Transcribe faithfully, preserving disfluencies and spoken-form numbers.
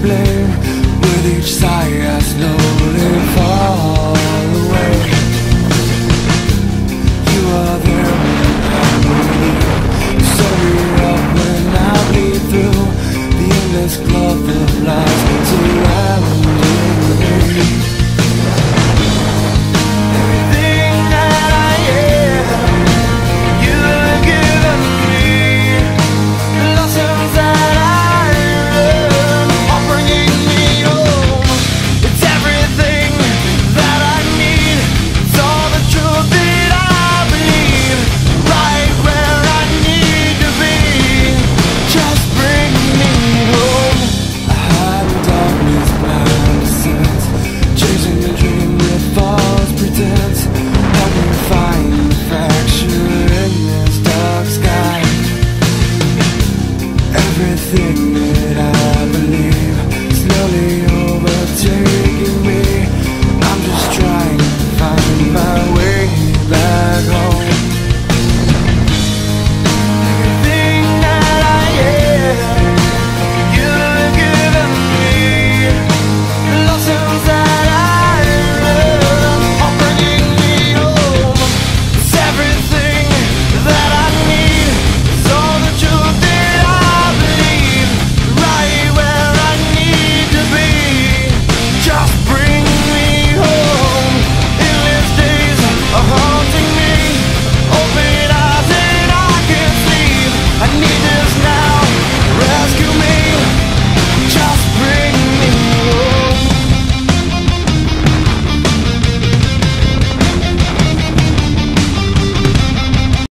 blame. With each sigh I slowly fall away. You are there when I need you. You set me up when I bleed through the endless cloth of lies surrounding me. Everything that I believe slowly overtaking me. I'm just trying to find my way back home. Everything that I am, you've given me. The lessons that I learned are bringing me home. It's everything that I need. It's all the truth that I believe. Right where I need to be. Just bring me home. Endless days are haunting me. Open eyes and I can't sleep. I need this now.